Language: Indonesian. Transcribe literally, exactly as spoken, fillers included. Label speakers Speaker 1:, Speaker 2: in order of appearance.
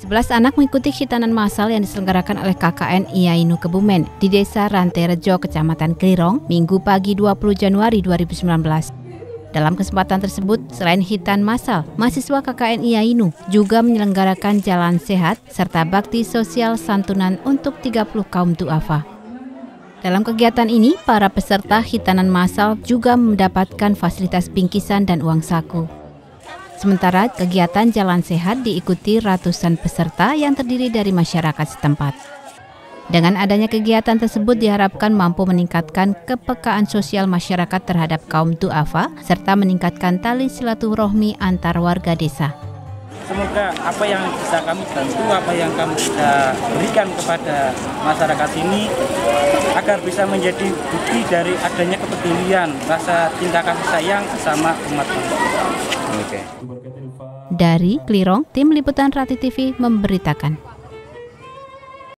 Speaker 1: sebelas anak mengikuti khitanan massal yang diselenggarakan oleh K K N I A I N U Kebumen di Desa Ranterejo, Kecamatan Klirong, Minggu pagi dua puluh Januari dua ribu sembilan belas. Dalam kesempatan tersebut, selain khitan massal, mahasiswa K K N I A I N U juga menyelenggarakan jalan sehat serta bakti sosial santunan untuk tiga puluh kaum du'afa. Dalam kegiatan ini, para peserta khitanan massal juga mendapatkan fasilitas bingkisan dan uang saku. Sementara kegiatan jalan sehat diikuti ratusan peserta yang terdiri dari masyarakat setempat. Dengan adanya kegiatan tersebut diharapkan mampu meningkatkan kepekaan sosial masyarakat terhadap kaum du'afa serta meningkatkan tali silaturahmi antar warga desa.
Speaker 2: Semoga apa yang bisa kami bantu, apa yang kami bisa berikan kepada masyarakat ini agar bisa menjadi bukti dari adanya kepedulian, rasa cinta kasih sayang bersama umat manusia.
Speaker 1: Dari Klirong, tim liputan Rati T V memberitakan.